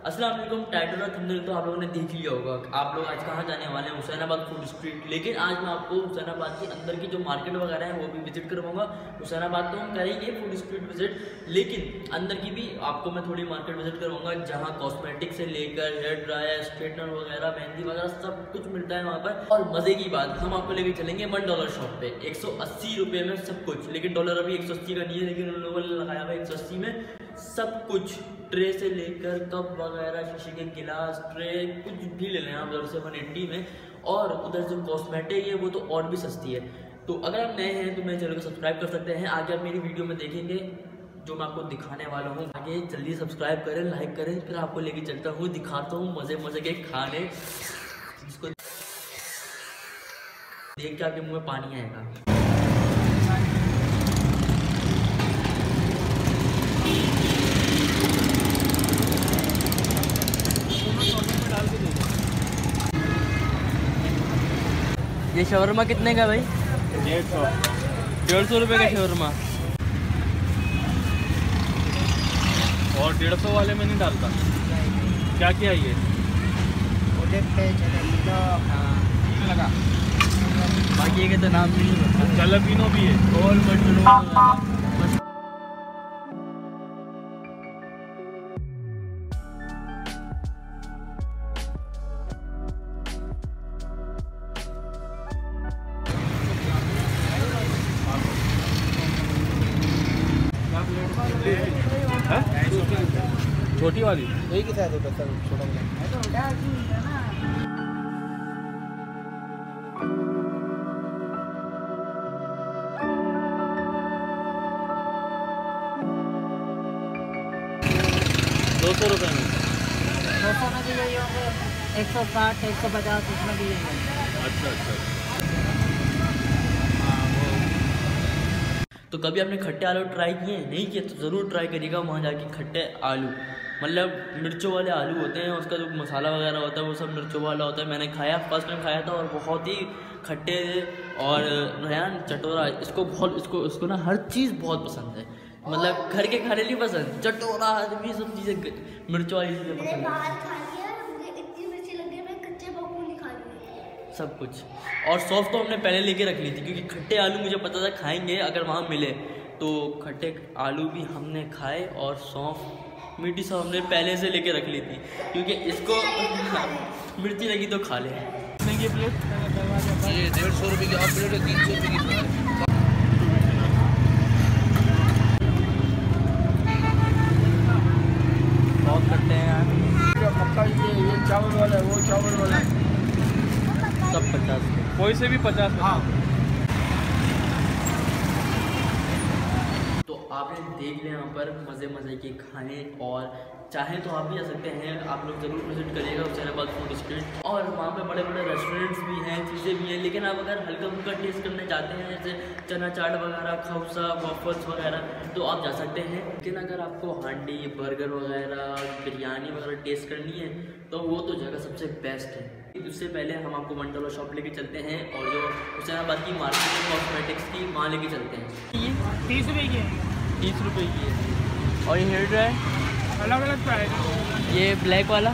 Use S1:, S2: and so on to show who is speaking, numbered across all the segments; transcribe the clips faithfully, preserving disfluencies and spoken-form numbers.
S1: अस्सलाम वालेकुम। टाइटल और थंबनेल तो आप लोगों ने देख लिया होगा। आप लोग आज कहाँ जाने वाले हैं? Husainabad food street. लेकिन आज मैं आपको हुसैनाबाद के अंदर की जो मार्केट वगैरह है वो भी विजिट करवाऊंगा। हुसैनाबाद तो हम करेंगे फूड स्ट्रीट विजिट, लेकिन अंदर की भी आपको मैं थोड़ी मार्केट विजिट करवाऊंगा, जहाँ कॉस्मेटिक से लेकर हेयर ड्रायर, स्ट्रेटनर वगैरह, मेहंदी वगैरह सब कुछ मिलता है वहाँ पर। और मजे की बात, हम आपको लेके चलेंगे वन डॉलर शॉप पे, एक सौ अस्सी रुपये में सब कुछ। लेकिन डॉलर अभी एक सौ अस्सी का नहीं है, लेकिन उन लोगों ने लगाया हुआ एक सौ अस्सी में सब कुछ, ट्रे से लेकर कप वगैरह, शीशे के गिलास, ट्रे, कुछ भी ले लें आप उधर से वन एट्टी में। और उधर जो कॉस्मेटिक है वो तो और भी सस्ती है। तो अगर आप नए हैं तो मेरे चैनल को सब्सक्राइब कर सकते हैं। आगे आप मेरी वीडियो में देखेंगे जो मैं आपको दिखाने वाला हूँ। आगे जल्दी सब्सक्राइब करें, लाइक करें, फिर आपको लेके चलता हूँ, दिखाता हूँ मज़े मज़े के खाने, जिसको देख के आपके मुँह में पानी आएगा। ये शवरमा कितने का भाई?
S2: डेढ़ सौ
S1: डेढ़ सौ रुपये का शवरमा।
S2: और डेढ़ सौ वाले में नहीं डालता। क्या क्या ये लगा?
S1: बाकी के तो नाम नहीं पता।
S2: जलेबिनो भी है
S1: और मशरूम।
S2: छोटी वाली
S3: एक ही था तो बस छोटा
S2: दो सौ रुपये में।
S4: दो सौ में भी यही होंगे, एक सौ साठ, एक सौ पचास, इसमें भी यही होंगे।
S2: अच्छा अच्छा।
S1: तो कभी आपने खट्टे आलू ट्राई किए हैं? नहीं किए तो ज़रूर ट्राई करिएगा वहाँ जाके। खट्टे आलू मतलब मिर्चों वाले आलू होते हैं, उसका जो मसाला वगैरह होता है वो सब मिर्चों वाला होता है। मैंने खाया, फर्स्ट टाइम खाया था और बहुत ही खट्टे थे। और रेहान चटोरा, इसको बहुत इसको इसको ना हर चीज़ बहुत पसंद है। मतलब घर के खाने नहीं पसंद, चटोरा भी सब चीज़ें मिर्चों वाली चीज़ें पसंद है। सब कुछ। और सॉस तो हमने पहले लेके रख ली थी, क्योंकि खट्टे आलू मुझे पता था खाएंगे अगर वहाँ मिले तो। खट्टे आलू भी हमने खाए और सौंफ, मीठी सौंफ हमने पहले से लेके रख ली थी, क्योंकि इसको मिर्ची लगी तो खा ले।
S2: ये प्लेट
S3: ये डेढ़ सौ रुपये की हाफ प्लेट है, तीन सौ रुपये की प्लेट है।
S1: बहुत खट्टे हैं यार।
S3: मक्का ये ये चावल वाला है, वो चावल वाला है,
S1: सब पचास।
S2: कोई से भी पचास।
S3: हाँ।
S1: तो आपने देख लिया यहाँ पर मज़े मज़े के खाने, और चाहे तो आप भी आ सकते हैं। आप लोग ज़रूर विजिट करिएगा हुसैनाबाद फूड स्ट्रीट। और वहाँ पे बड़े बड़े रेस्टोरेंट्स भी हैं, चीज़ें भी हैं। लेकिन आप अगर हल्का फुल्का टेस्ट करना चाहते हैं, जैसे चना चाट वगैरह, खौसा, वॉफल्स वगैरह, तो आप जा सकते हैं। लेकिन अगर आपको हांडी, बर्गर वगैरह, बिरयानी वगैरह टेस्ट करनी है तो वो तो जगह सबसे बेस्ट है। उससे पहले हम आपको वन डॉलर शॉप लेके चलते हैं, और जो हुसैनाबाद की मार्केट है कॉस्मेटिक्स की, वहाँ लेके चलते हैं।
S4: ये तीस रुपये की है।
S1: तीस रुपये की है। और ये हेयर ड्रायर
S4: अलग अलग प्राइस।
S1: ये ब्लैक वाला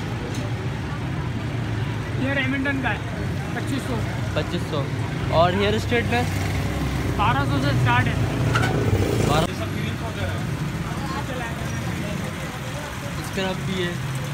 S4: ये रेमिंटन का है, पच्चीस सौ।
S1: पच्चीस सौ। और हेयर स्ट्रेटनर
S4: बारह सौ से स्टार्ट है।
S1: बारह। स्क्रब भी है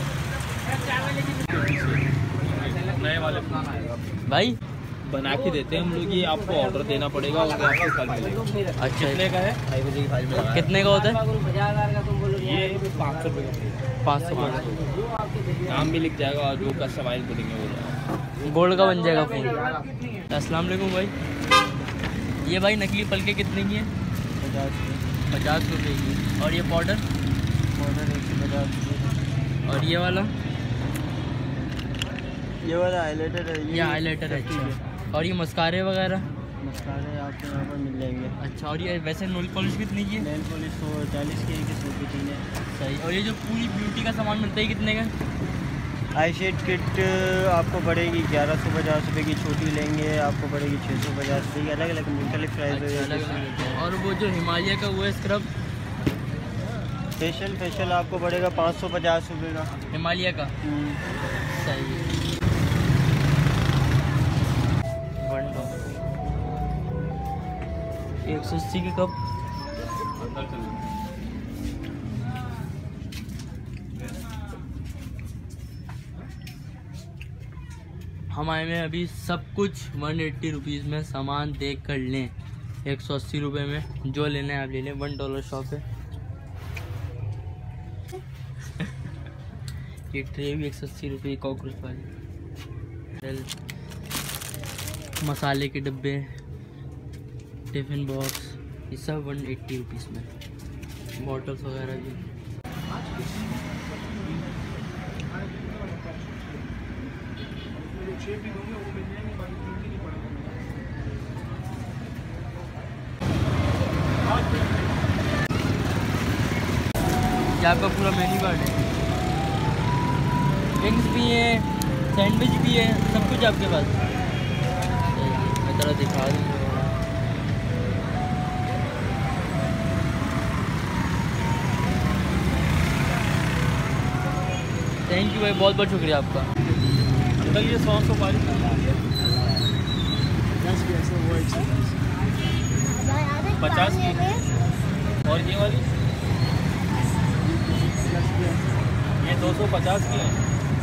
S2: नए वाले
S1: भाई,
S2: बना के देते हैं हम लोग। ये आपको ऑर्डर देना पड़ेगा और आपको कल मिलेगा।
S1: अच्छा
S2: कितने का है? ढाई बजे की फाइल में
S1: कितने का होता है?
S2: ये पाँच सौ रुपये का।
S1: पाँच सौ पाँच
S2: नाम भी लिख जाएगा और जो कस्टमाइज बोलेंगे वो जाएगा।
S1: गोल्ड का बन जाएगा फोन। अस्सलाम वालेकुम भाई। ये भाई नकली पलके कितने की है?
S3: पचास
S1: पचास रुपये की। और ये पाउडर?
S3: पाउडर एक सौ पचास।
S1: और ये वाला?
S3: ये वाला हाईलाइटर है।
S1: ये हाईलाइटर है। अच्छा। और ये मस्कारे वगैरह?
S3: मस्कारे आपके यहाँ पर मिल जाएंगे।
S1: अच्छा। और ये वैसे नेल पॉलिश कितनी की है?
S3: नेल पॉलिश सौ चालीस की है, सौ की तीन है।
S1: सही। और ये जो पूरी ब्यूटी का सामान मिलता है कितने का?
S3: आई शेड किट आपको पड़ेगी ग्यारह सौ पचास रुपये की, छोटी लेंगे आपको पड़ेगी छः सौ पचास रुपये की। अलग अलग मुख्तलिफ प्राइस
S1: अच्छा, अलग अलग। और वो जो हिमालय का वो है स्क्रब?
S3: फेशियल फेशियल आपको पड़ेगा पाँच सौ पचास रुपये का।
S1: हिमालय का सही है। वन डॉलर एक सौ अस्सी के कप। हम आए में अभी सब कुछ वन एट्टी रुपीज़ में सामान देख कर लें। एक सौ अस्सी रुपये में जो लेना है आप ले लें। वन डॉलर शॉप है। ये ट्रे भी एक सौ अस्सी रुपये कॉकरोच वाली। मसाले के डब्बे, टिफ़िन बॉक्स, ये सब वन एट्टी रुपीज़ में। बॉटल्स वगैरह भी। ये आपका पूरा मेन्यू कार्ड है। ड्रिंक्स भी है, सैंडविच भी है, सब कुछ आपके पास। मैं थोड़ा दिखा दूँ। थैंक यू भाई, बहुत बहुत शुक्रिया आपका।
S2: अंकल ये सौ सौ पारी पचास की, और ये वाली ये दो सौ पचास की है।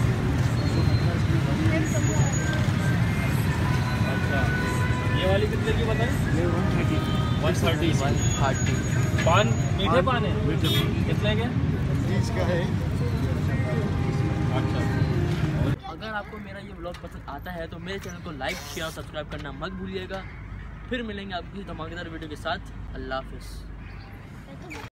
S2: अच्छा, ये वाली कितने की बताएं? One thirty one thirty
S1: one thirty
S2: पान मीठे पान है कितने के?
S3: तीस का है।
S2: अच्छा,
S1: अगर आपको मेरा ये व्लॉग पसंद आता है तो मेरे चैनल को लाइक शेयर और सब्सक्राइब करना मत भूलिएगा। फिर मिलेंगे आपकी धमाकेदार वीडियो के साथ। अल्लाह हाफिज़।